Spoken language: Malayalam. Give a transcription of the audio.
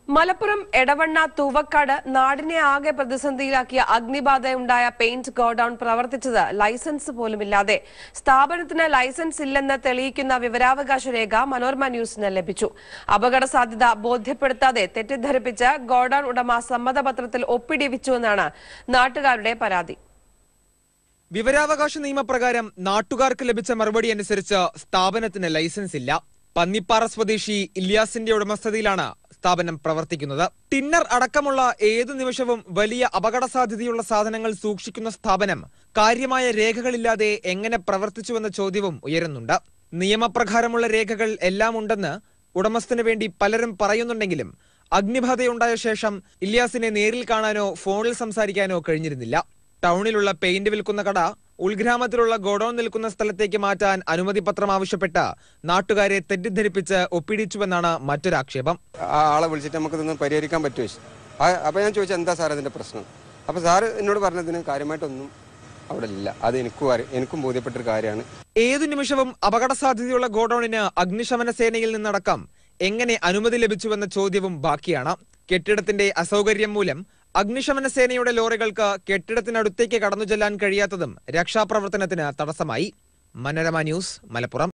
മലപ്പുറം എടവണ്ണ തൂവക്കാട് നാടിനെ ആകെ പ്രതിസന്ധിയിലാക്കിയ അഗ്നിബാധയുണ്ടായ പെയിന്റ് ഗോഡൌൺ പ്രവർത്തിച്ചത് ലൈസൻസ് പോലുമില്ലാതെ. സ്ഥാപനത്തിന് ലൈസൻസ് ഇല്ലെന്ന് തെളിയിക്കുന്ന വിവരാവകാശ രേഖ മനോരമ ന്യൂസിന് ലഭിച്ചു. അപകട സാധ്യത ബോധ്യപ്പെടുത്താതെ തെറ്റിദ്ധരിപ്പിച്ച് ഗോഡൌൺ ഉടമ സമ്മതപത്രത്തിൽ ഒപ്പിടിവിച്ചുവെന്നാണ് നാട്ടുകാരുടെ പരാതി. വിവരാവകാശ നിയമപ്രകാരം നാട്ടുകാർക്ക് ലഭിച്ച മറുപടി അനുസരിച്ച് സ്ഥാപനത്തിന് ലൈസൻസ് ഇല്ല. പന്നിപ്പാറ സ്വദേശി ഇല്യാസിന്റെ ഉടമസ്ഥതയിലാണ് സ്ഥാപനം പ്രവർത്തിക്കുന്നത്. ടിന്നർ അടക്കമുള്ള ഏതു നിമിഷവും വലിയ അപകട സാധ്യതയുള്ള സാധനങ്ങൾ സൂക്ഷിക്കുന്ന സ്ഥാപനം കാര്യമായ രേഖകളില്ലാതെ എങ്ങനെ പ്രവർത്തിച്ചുവെന്ന ചോദ്യവും ഉയരുന്നുണ്ട്. നിയമപ്രകാരമുള്ള രേഖകൾ എല്ലാം ഉണ്ടെന്ന് ഉടമസ്ഥന് വേണ്ടി പലരും പറയുന്നുണ്ടെങ്കിലും അഗ്നിബാധയുണ്ടായ ശേഷം ഇല്യാസിനെ നേരിൽ കാണാനോ ഫോണിൽ സംസാരിക്കാനോ കഴിഞ്ഞിരുന്നില്ല. ടൗണിലുള്ള പെയിന്റ് വിൽക്കുന്ന കട ഉൾഗ്രാമത്തിലുള്ള ഗോഡൌൺ നിൽക്കുന്ന സ്ഥലത്തേക്ക് മാറ്റാൻ അനുമതി പത്രം ആവശ്യപ്പെട്ട് നാട്ടുകാരെ തെറ്റിദ്ധരിപ്പിച്ച് ഒപ്പിടിച്ചുവെന്നാണ് മറ്റൊരാക്ഷേപം. ആളെ വിളിച്ചിട്ട് നമുക്ക് ഇതൊന്നും പരിഹരിക്കാൻ പറ്റുമോ? അപ്പൊ ഞാൻ ചോദിച്ചാൽ എന്താ സാർ അതിന്റെ പ്രശ്നം? അപ്പൊ സാറ് എന്നോട് പറഞ്ഞതിന് കാര്യമായിട്ടൊന്നും അവിടെ ഇല്ല. അത് എനിക്കും ബോധ്യപ്പെട്ടൊരു കാര്യമാണ്. ഏതു നിമിഷവും അപകട സാധ്യതയുള്ള ഗോഡൌണിന് അഗ്നിശമന സേനയിൽ നിന്നടക്കം എങ്ങനെ അനുമതി ലഭിച്ചുവെന്ന ചോദ്യവും ബാക്കിയാണ്. കെട്ടിടത്തിന്റെ അസൗകര്യം മൂലം അഗ്നിശമന സേനയുടെ ലോറികൾക്ക് കെട്ടിടത്തിനടുത്തേക്ക് കടന്നു ചെല്ലാൻ കഴിയാത്തതും രക്ഷാപ്രവർത്തനത്തിന് തടസ്സമായി. മനോരമ ന്യൂസ്, മലപ്പുറം.